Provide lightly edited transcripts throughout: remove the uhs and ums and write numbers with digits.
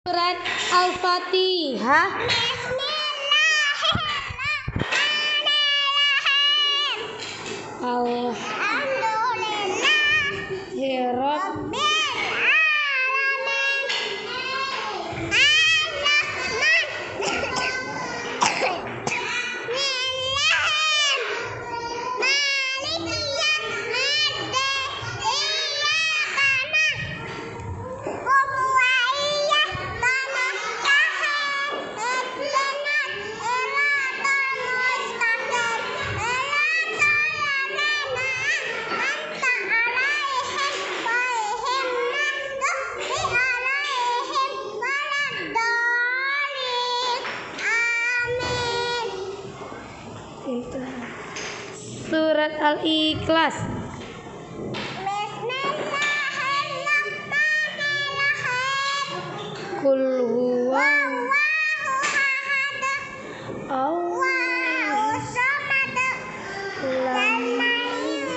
Surat Al-Fatihah. Surat Al-Ikhlas. Qul huwa Allahu samad lam yalid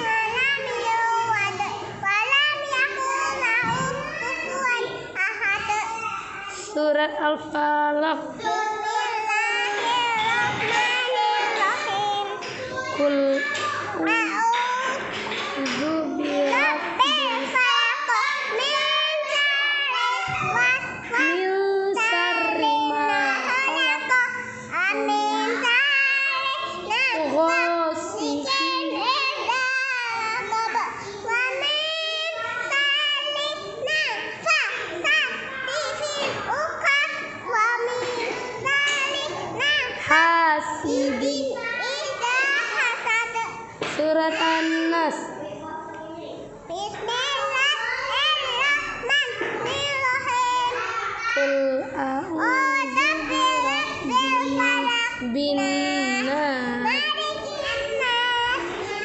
walam yakul lahu kufuwan ahad. Surat Al-Falaq. Qul a'udzu birabbil falaq min syarri ma khalaq min syarri ghasiqin idza waqab wa min syarri nafasatil uqad wa min syarri hasidin. Surat An-Nas. Bismillahirrahmanirrahim. Qul a'udzu birabbil nas malikin nas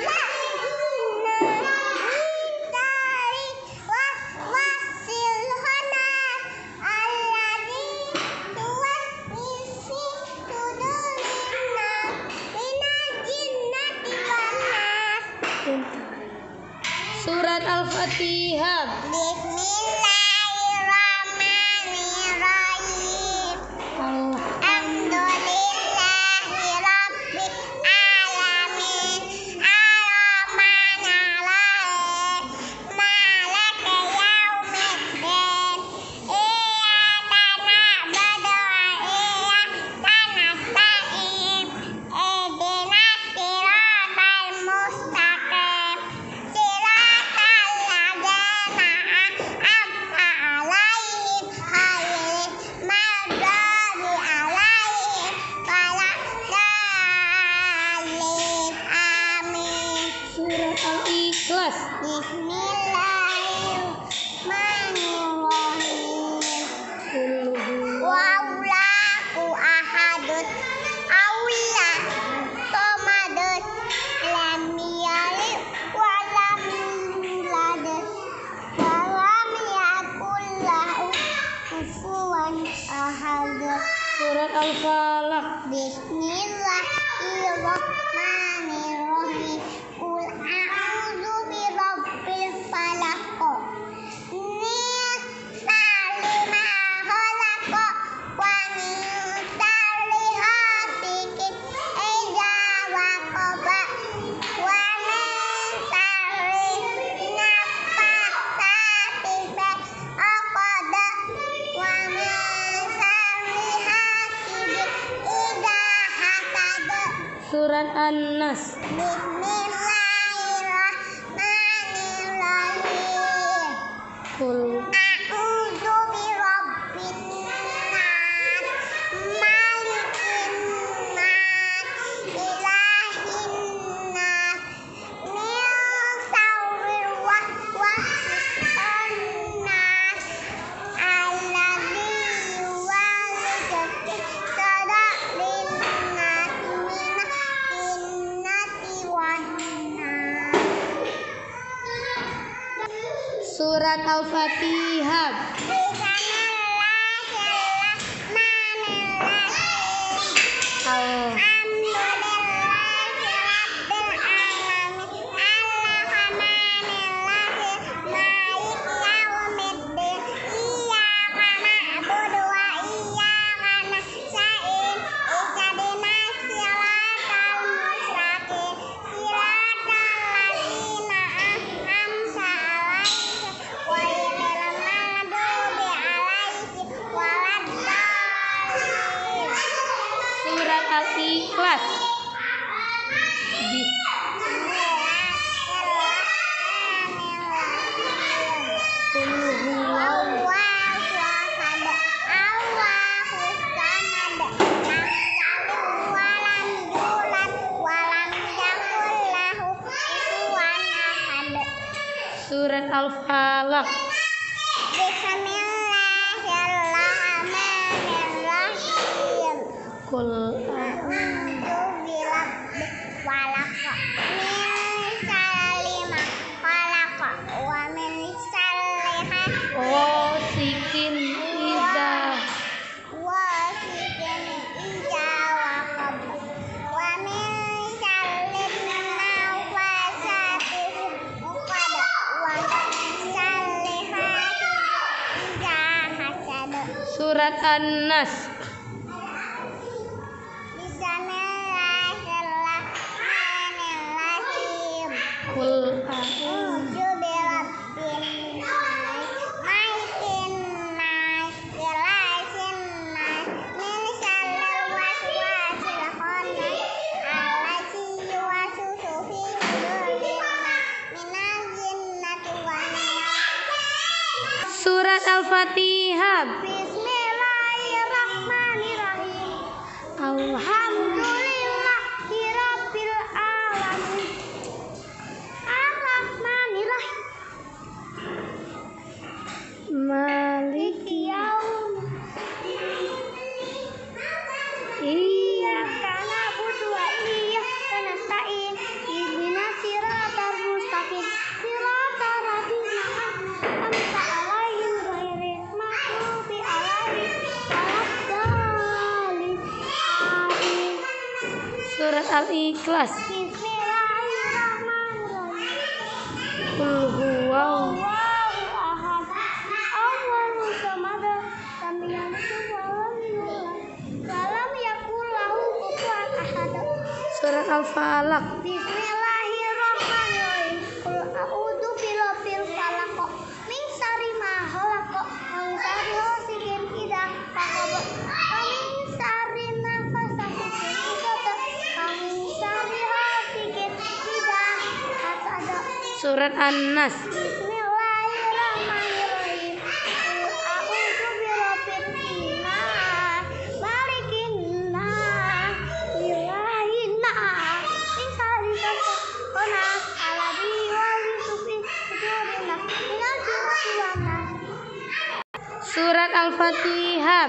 waswasil khannas alladzi tuwaswisu sudurin nas minal jinnati wan nas. Surat Al-Fatihah. Bismillahirrahmanirrahim. Alhamdulillahi rabbil alamin arrahmanirrahim maliki yaumiddin iyyaka na'budu wa iyyaka nasta'in ihdinas siratal mustaqim siratal ladzina an'amta 'alaihim ghairil maghdubi 'alaihim waladdallin. Amin. Surat Al-Ikhlas. Bismillahirrahmanirrahim. Qul huwallahu ahadun Allahu somadun lam yalid walam yulad walam yakul lahu kufuwan ahad. Surat Al-Falaq. Bismillahirrahmanirrahim. Qul a'udzu birabbil falaq min syarri ma khalaq wa min syarri ghasiqin idza waqab wa min syarri naffasatil fil 'uqad wa min syarri hasidin idza hasad. Surat An-Nas. Bismillahirrahmanirrahim. Qul a'udzu birabbin nas malikin nas ilahin nas min syarril waswasil khannas alladzi yuwaswisu fi sudurin nas minal jinnati wan nas. Surat Al-Fatihah. Bismillahirrahmanirrahim. Alhamdulillahi rabbil alamin arrahmanirrahim maliki yaumiddin iyyaka na'budu wa Al-Ikhlas. Surat Al-Falaq. Bismillahirrahmanirrahim. Qul a'udzu birabbil falaq min syarri ma khalaq wa min syarri ghasiqin idza waqab wa min syarri nafasati fil 'uqad wa min syarri hasidin idza hasad. Surat An-Nas. Bismillahirrahmanirrahim. Qul a'udzu birabbin nas, malikin nas, ilahin nas, min syarril waswasil khannas, allazi yuwaswisu fi sudurin nas, minal jinnati wan nas. Surat Al-Fatihah. Bismillahirrahmanirrahim. Alhamdulillahirabbil alamin. Ar-Rahmanirrahim. Maliki yaumiddin. Iyyaka na'budu wa iyyaka nasta'in. Ihdinas siratal mustaqim. Siratal ladzina an'amta 'alaihim ghairil maghdubi 'alaihim waladdallin. Amin. Surat Al-Ikhlas. Bismillahirrahmanirrahim. Qul huwallahu ahad. Allahus samad. Lam yalid walam yulad. Walam yakul lahu kufuwan ahad. Surat Al-Falaq. Bismillahirrahmanirrahim. Qul a'udzu birabbil falaq min syarri ma khalaq wa min syarri ghasiqin idza waqab wa min syarri nafasati fil 'uqad wa min syarri hasidin idza hasad. Surat An-Nas. Bismillahirrahmanirrahim. Qul a'udzu birabbin nas, malikin nas, ilahin nas, min syarri khannas, alladzi yuwaswisu fi sudurin nas, minal jinnati wan nas. Surat Al-Fatihah.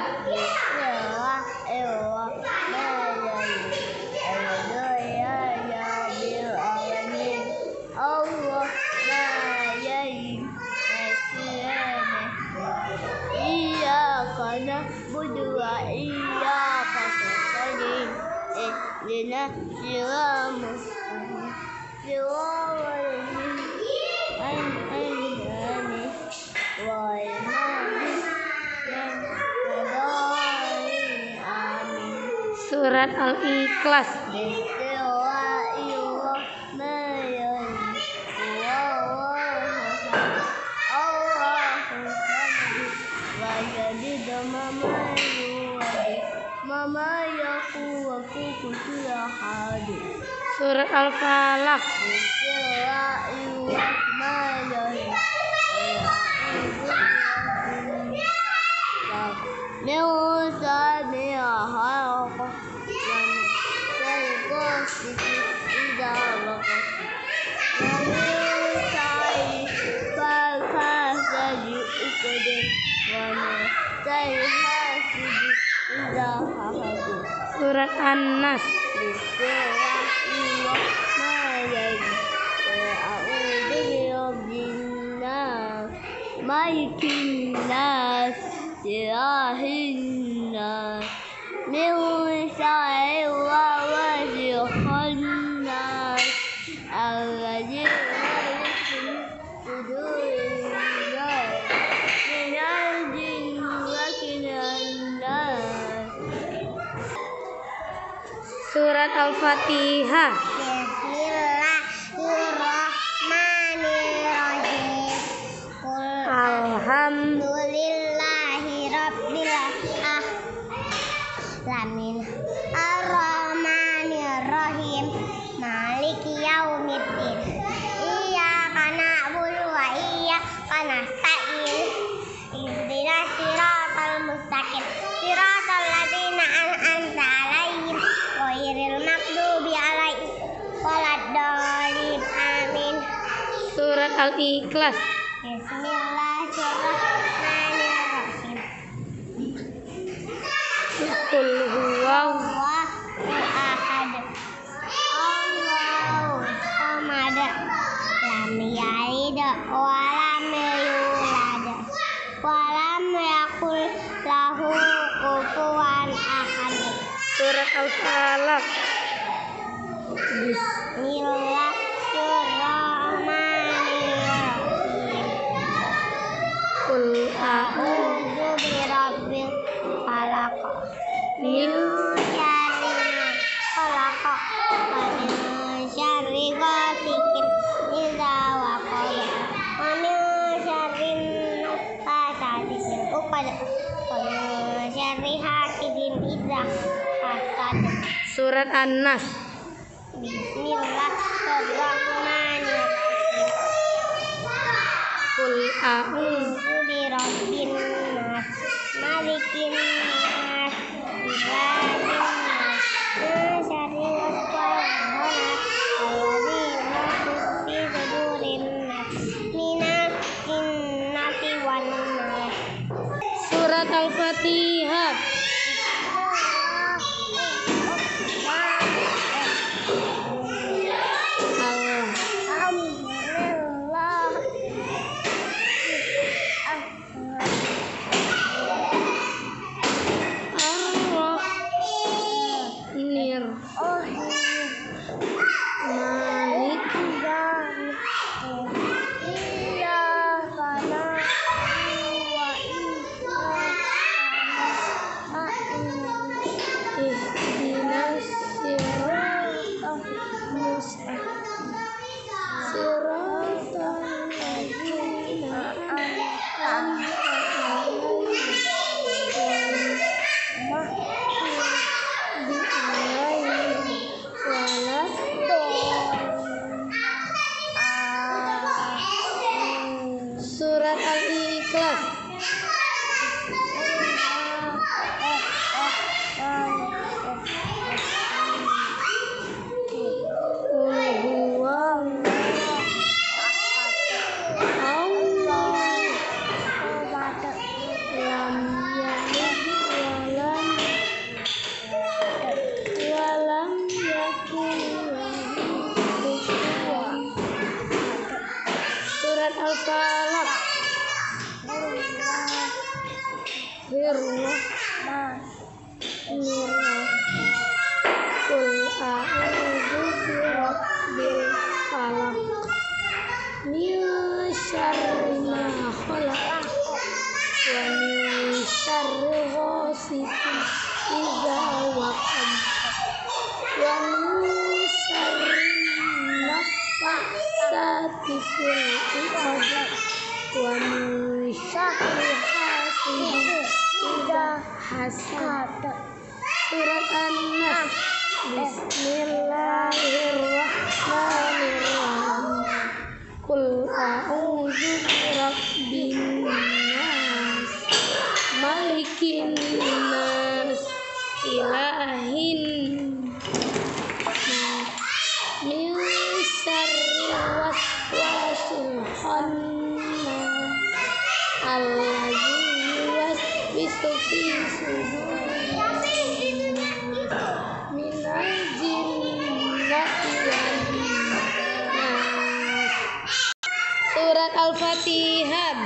Na'budu wa iyyaka nasta'in. Ihdinas siratal mustaqim. Siratal ladzina an'amta 'alaihim ghairil maghdubi 'alaihim. Amin. Surat Al-Ikhlas. Surat Al-Falaq. Surat An-Nas. Malikin nas, ilahin nas, min syarril waswasil khannas, alladzi yuwaswisu fi sudurin nas, minal jinnati wan nas. Surat Al-Fatihah. Bismillahirrahmanirrahim. Alhamdulillahirabbil alamin. Ar-Rahman Al-Ikhlas. Bismillahirrahmanirrahim. Qul huwallahu Allahu ahad. Allahu samad. Lam yalid wa lam yulad. Wa lam yakul lahu kufuwan ahad. Surat Al-Falaq. Bismillahirrahmanirrahim. Qul A'udzu birabbil falaq. Min syarri ma khalaq. Wa min syarri ghasiqin idza waqab. Wa min syarri naffatsati fil 'uqad. Wa min syarri hasidin idza hasad. Surat An-Nas. Bismillahirrahmanirrahim. Qul A'udzu birabbin nas, malikin nas, ilahin nas, min syarril waswasil alladzi yuwaswisu fi sudurin nas, minal jinnati wan nas. Surat Al-Fatihah. Surat Al-Ikhlas. Surat Al-Falaq. Qul a'udzu birabbil falaq. Min syarri ma khalaq. Wa min syarri ghasiqin idza waqab. Wa min syarri naffatsati fil 'uqad. Wa min syarri hasidin idza hasad. Surat An-Nas. Bismillahirrahmanirrahim. Qul a'udzu birabbin nas, malikin nas, ilahin nas, min syarril waswasil khannas, alladzi yuwaswisu fi sudurin nas, minal jinnati wan nas. Surat Al-Fatihah.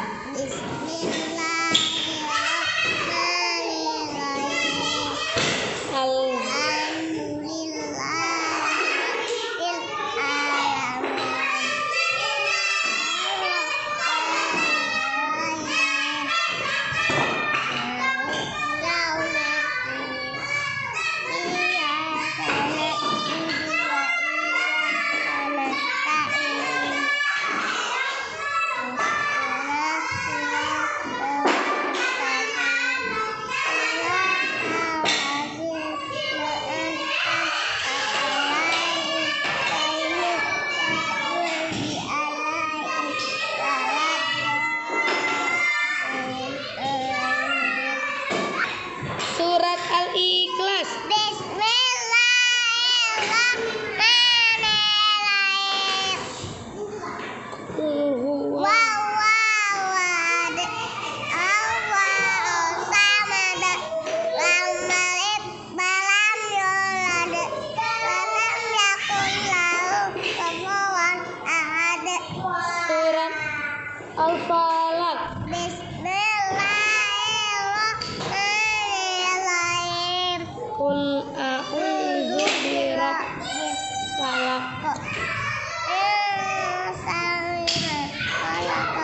khalaqo min syarri ma khalaqo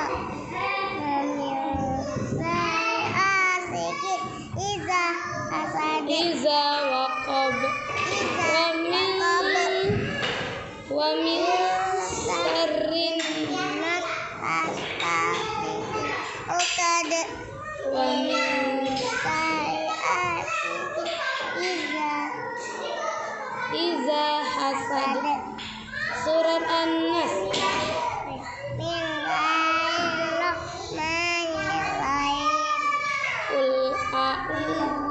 iza waqab wa min syarrin wa min iza hasad. Surat An-Nas. Qul a'udzu